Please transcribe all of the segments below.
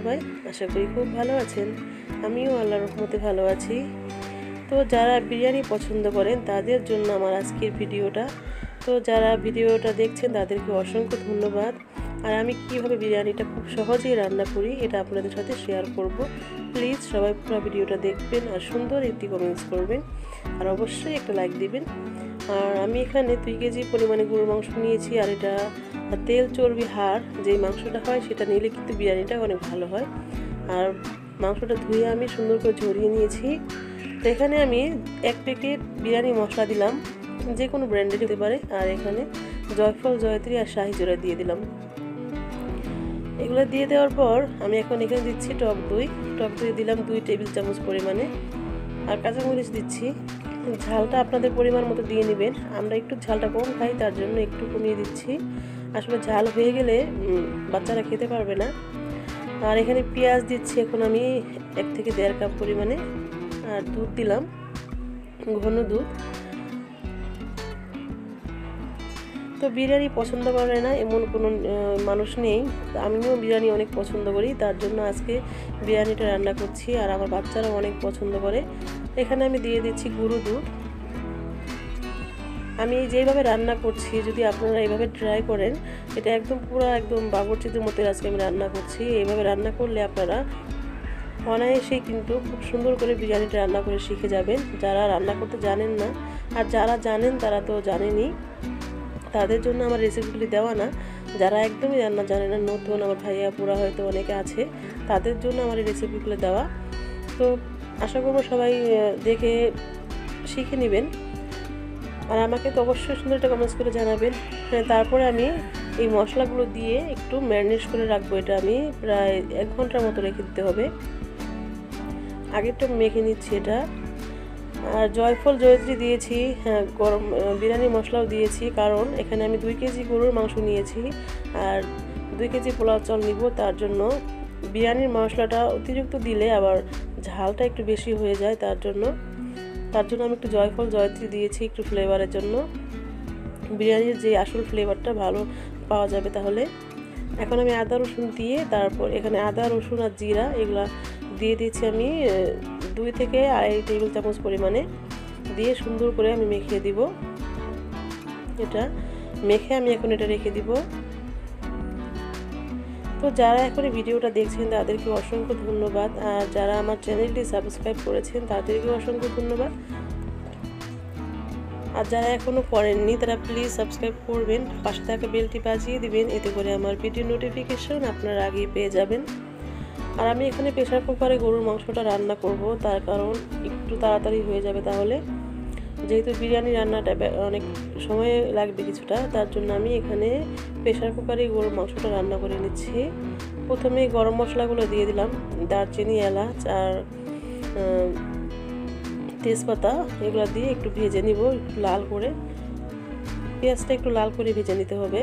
সবাই? আশা করি খুব ভালো আছেন। আমিও আল্লাহর রহমতে ভালো আছি। তো যারা বিরিয়ানি পছন্দ করেন তাদের জন্য আমার আজকের ভিডিওটা। তো যারা ভিডিওটা দেখছেন তাদেরকে অসংখ্য ধন্যবাদ। আর আমি কিভাবে বিরিয়ানিটা খুব সহজেই রান্না করি এটা আপনাদের সাথে শেয়ার করব। প্লিজ সবাই পুরো ভিডিওটা দেখবেন আর সুন্দর একটি কমেন্টস করবেন আর অবশ্যই একটা লাইক দিবেন। আর আমি এখানে 2 কেজি পরিমাণে গরুর মাংস নিয়েছি। আর এটা তেল চর্বি হাড় যে মাংসটা হয় সেটা নিলে কিন্তু বিরিয়ানিটা অনেক ভালো হয়। আর মাংসটা ধুয়ে আমি সুন্দর করে ঝরিয়ে নিয়েছি। তো এখানে আমি 1 প্যাকেট বিরিয়ানি মশলা দিলাম, যে কোনো ব্র্যান্ডের হতে পারে। আর এখানে জয়ফল, জয়ত্রী আর শাহি জিরা দিয়ে দিলাম। এগুলো দিয়ে দেওয়ার পর আমি এখন এখানে দিচ্ছি টক দই দিলাম 2 টেবিল চামচ পরিমাণে। আর কাঁচামরিচ দিচ্ছি। ঝালটা আপনাদের পরিমাণ মতো দিয়ে নেবেন। আমরা একটু ঝালটা কম খাই, তার জন্য একটু কমিয়ে দিচ্ছি। আসলে ঝাল হয়ে গেলে বাচ্চারা খেতে পারবে না। আর এখানে পেঁয়াজ দিচ্ছি এখন আমি 1 থেকে 1.5 কাপ পরিমাণে। আর দুধ দিলাম, ঘন দুধ। তো বিরিয়ানি পছন্দ করে না এমন কোনো মানুষ নেই। আমিও বিরিয়ানি অনেক পছন্দ করি, তার জন্য আজকে বিরিয়ানিটা রান্না করছি। আর আমার বাচ্চারাও অনেক পছন্দ করে। এখানে আমি দিয়ে দিচ্ছি গুঁড়ো দুধ। আমি যেভাবে রান্না করছি যদি আপনারা এইভাবে ট্রাই করেন, এটা একদম বাবুর্চিদের মতো আজকে আমি রান্না করছি। এইভাবে রান্না করলে আপনারা অনায়াসেই কিন্তু খুব সুন্দর করে বিরিয়ানিটা রান্না করে শিখে যাবেন, যারা রান্না করতে জানেন না। আর যারা জানেন তারা তো জানেনই, তাদের জন্য আমার রেসিপিগুলি দেওয়া না। যারা একদমই রান্না জানে না, নতুন আমার ভাইয়া পুরা হয়তো অনেকে আছে, তাদের জন্য আমার এই রেসিপিগুলো দেওয়া। তো আশা করবো সবাই দেখে শিখে নেবেন। আর আমাকে তো অবশ্যই সুন্দর একটা কমেন্টস করে জানাবেন। তারপরে আমি এই মশলাগুলো দিয়ে একটু ম্যারিনেট করে রাখবো। এটা আমি প্রায় 1 ঘন্টার মতো রেখে দিতে হবে। আগে একটু মেখে নিচ্ছি এটা। আর জয়ফল, জয়ত্রী দিয়েছি, গরম বিরিয়ানি মশলাও দিয়েছি, কারণ এখানে আমি 2 কেজি গরুর মাংস নিয়েছি আর 2 কেজি পোলাও চাল নিব। তার জন্য বিরিয়ানির মশলাটা অতিরিক্ত দিলে আবার ঝালটা একটু বেশি হয়ে যায়। তার জন্য আমি একটু জয়ফল, জয়ত্রী দিয়েছি একটু ফ্লেভারের জন্য। বিরিয়ানির যে আসল ফ্লেভারটা ভালো পাওয়া যাবে তাহলে। এখন আমি আদা রসুন দিয়ে, তারপর এখানে আদা রসুন আর জিরা এগুলা দিয়ে দিচ্ছি আমি 2 থেকে 2.5 টেবিল চামচ পরিমাণে দিয়ে সুন্দর করে আমি মেখে দিব। এটা মেখে আমি এখন এটা রেখে দিব। তো যারা এখন ভিডিওটা দেখছেন তাদেরকে অসংখ্য ধন্যবাদ। আর যারা আমার চ্যানেলটি সাবস্ক্রাইব করেছেন তাদেরকে অসংখ্য ধন্যবাদ। আর যারা এখনও করেননি তারা প্লিজ সাবস্ক্রাইব করবেন, পাশে থাকা বেলটি বাজিয়ে দিবেন, এতে করে আমার ভিডিও নোটিফিকেশন আপনারা আগেই পেয়ে যাবেন। আর আমি এখানে প্রেসার কুকারে গরুর মাংসটা রান্না করব, তার কারণ একটু তাড়াতাড়ি হয়ে যাবে তাহলে। যেহেতু বিরিয়ানি রান্নাটা অনেক সময় লাগবে কিছুটা, তার জন্য আমি এখানে প্রেসার কুকারে গরুর মাংসটা রান্না করে নিচ্ছি। প্রথমে গরম মশলাগুলো দিয়ে দিলাম, দারচিনি, এলাচ আর তেজপাতা, এগুলো দিয়ে একটু ভেজে নিব একটু লাল করে। পেঁয়াজটা একটু লাল করে ভেজে নিতে হবে।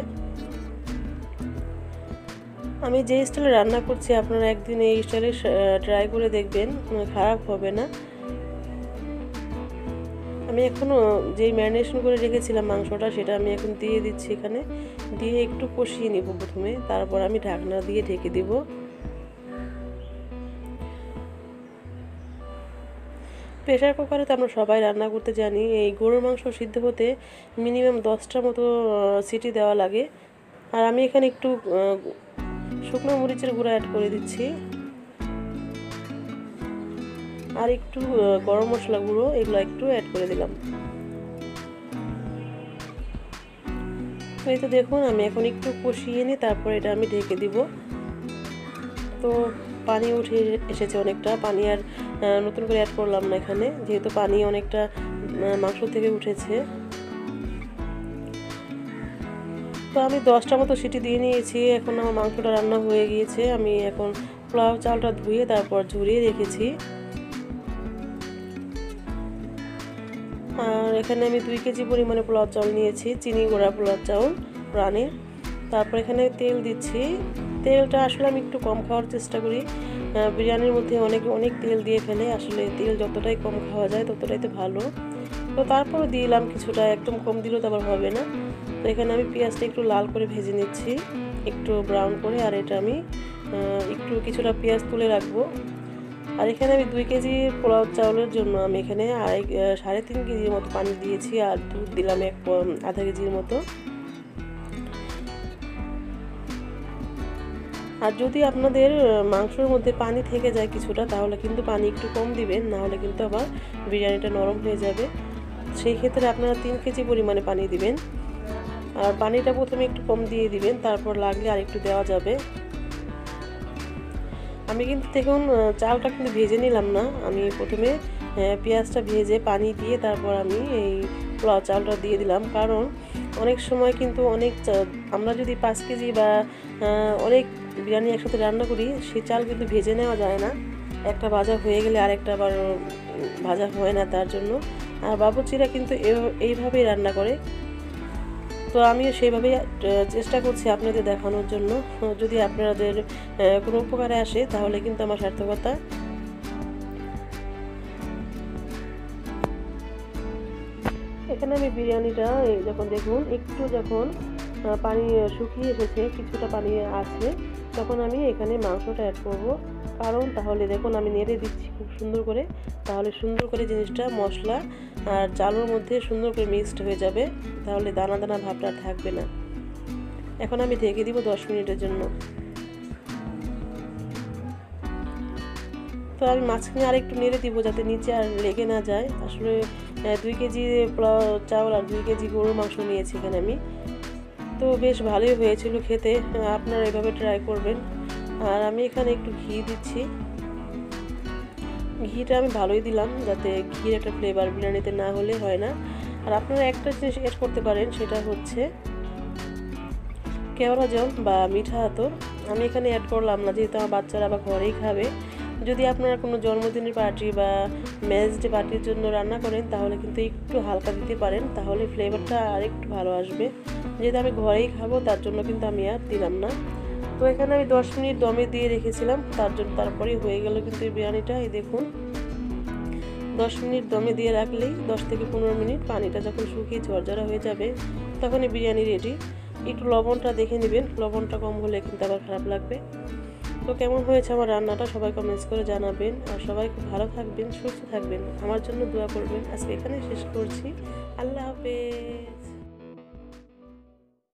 আমি যে স্টাইলে রান্না করছি আপনারা একদিন এই স্টাইলে ট্রাই করে দেখবেন, খারাপ হবে না। আমি এখনও যেই ম্যারিনেশন করে রেখেছিলাম মাংসটা সেটা আমি এখন দিয়ে দিচ্ছি। এখানে দিয়ে একটু কষিয়ে নিব প্রথমে, তারপর আমি ঢাকনা দিয়ে ঢেকে দিব। প্রেসার কুকারে তো আমরা সবাই রান্না করতে জানি। এই গরুর মাংস সিদ্ধ হতে মিনিমাম 10টার মতো সিটি দেওয়া লাগে। আর আমি এখানে একটু শুকনো মরিচের গুঁড়া অ্যাড করে দিচ্ছি আর একটু গরম মশলা গুঁড়ো এগুলো একটু অ্যাড করে দিলাম। এই তো দেখুন আমি এখন একটু কষিয়ে নিই, তারপর এটা আমি ঢেকে দিব। তো পানি উঠে এসেছে অনেকটা, পানি আর নতুন করে অ্যাড করলাম না এখানে, যেহেতু পানি অনেকটা মাংস থেকে উঠেছে। তো আমি 10টা মতো সিটি দিয়ে নিয়েছি। এখন আমার মাংসটা রান্না হয়ে গিয়েছে। আমি এখন পোলাও চালটা ধুয়ে তারপর ঝরিয়ে রেখেছি। আর এখানে আমি 2 কেজি পরিমাণে পোলাও চাল নিয়েছি, চিনি গুঁড়া পোলাও চাল রানের। তারপর এখানে তেল দিচ্ছি। তেলটা আসলে আমি একটু কম খাওয়ার চেষ্টা করি। বিরিয়ানির মধ্যে অনেক তেল দিয়ে ফেলে, আসলে তেল যতটাই কম খাওয়া যায় ততটাই তো ভালো। তো তারপরে দিলাম কিছুটা, একদম কম দিলেও তো আবার হবে না। তো এখানে আমি পেঁয়াজটা একটু লাল করে ভেজে নিচ্ছি, একটু ব্রাউন করে। আর এটা আমি একটু কিছুটা পেঁয়াজ তুলে রাখবো। আর এখানে আমি 2 কেজি পোলাও চাউলের জন্য আমি এখানে 3.5 কেজির মতো পানি দিয়েছি, আর দুধ দিলাম আধা কেজির মতো। আর যদি আপনাদের মাংসের মধ্যে পানি থেকে যায় কিছুটা, তাহলে কিন্তু পানি একটু কম দিবেন, না হলে কিন্তু আবার বিরিয়ানিটা নরম হয়ে যাবে। সেই ক্ষেত্রে আপনারা 3 কেজি পরিমাণে পানি দিবেন। আর পানিটা প্রথমে একটু কম দিয়ে দিবেন, তারপর লাগলে আর একটু দেওয়া যাবে। আমি কিন্তু দেখুন চালটা কিন্তু ভেজে নিলাম না, আমি প্রথমে পেঁয়াজটা ভেজে পানি দিয়ে তারপর আমি এই পোলাও চালটা দিয়ে দিলাম। কারণ অনেক সময় কিন্তু আমরা যদি 5 কেজি বা অনেক বিরিয়ানি একসাথে রান্না করি, সেই চাল কিন্তু ভেজে নেওয়া যায় না। একটা ভাজা হয়ে গেলে আরেকটা আবার ভাজা হয় না, তার জন্য। আর বাবুর্চিরা কিন্তু এইভাবেই রান্না করে। তো আমিও সেইভাবে চেষ্টা করছি আপনাদের দেখানোর জন্য। যদি আপনাদের কোনো উপকারে আসে তাহলে কিন্তু আমার সার্থকতা। এখানে আমি বিরিয়ানিটা যখন দেখুন যখন পানি শুকিয়ে এসেছে, কিছুটা পানি আছে, তখন আমি এখানে মাংসটা অ্যাড করব। কারণ তাহলে দেখুন আমি নেড়ে দিচ্ছি খুব সুন্দর করে, তাহলে সুন্দর করে জিনিসটা মশলা আর চালের মধ্যে সুন্দর করে মিক্সড হয়ে যাবে, তাহলে দানা দানা ভাবটা থাকবে না। এখন আমি ঢেকে দিব 10 মিনিটের জন্য। তো আমি মাঝখানে আরেকটু নেড়ে দিব যাতে নিচে আর লেগে না যায়। আসলে 2 কেজি পোলাও চাউল আর 2 কেজি গরুর মাংস নিয়েছি এখানে আমি। তো বেশ ভালোই হয়েছিল খেতে, আপনারা এভাবে ট্রাই করবেন। আর আমি এখানে একটু ঘি দিচ্ছি, ঘিটা আমি ভালোই দিলাম, যাতে ঘির একটা ফ্লেভার বিরিয়ানিতে না হলে হয় না। আর আপনারা একটা জিনিস অ্যাড করতে পারেন, সেটা হচ্ছে কেওড়া জল বা মিঠা আতর। আমি এখানে অ্যাড করলাম না, যেহেতু আমার বাচ্চারা আবার ঘরেই খাবে। যদি আপনারা কোনো জন্মদিনের পার্টি বা ম্যারেজ ডে পার্টির জন্য রান্না করেন, তাহলে কিন্তু একটু হালকা দিতে পারেন, তাহলে ফ্লেভারটা আরেকটু ভালো আসবে। যেহেতু আমি ঘরেই খাবো, তার জন্য কিন্তু আমি আর দিলাম না। তো এখানে আমি 10 মিনিট দমে দিয়ে রেখেছিলাম, তারপরেই হয়ে গেল কিন্তু এই বিরিয়ানিটা। এই দেখুন 10 মিনিট দমে দিয়ে রাখলেই 10 থেকে 15 মিনিট, পানিটা যখন শুকিয়ে ঝরঝরা হয়ে যাবে তখনই বিরিয়ানি রেডি। একটু লবণটা দেখে নেবেন, লবণটা কম হলে কিন্তু আবার খারাপ লাগবে। তো কেমন হয়েছে আমার রান্নাটা সবাই কমেন্টস করে জানাবেন। আর সবাই খুব ভালো থাকবেন, সুস্থ থাকবেন, আমার জন্য দোয়া করবেন। আজকে এখানে শেষ করছি। আল্লাহ হাফেজ।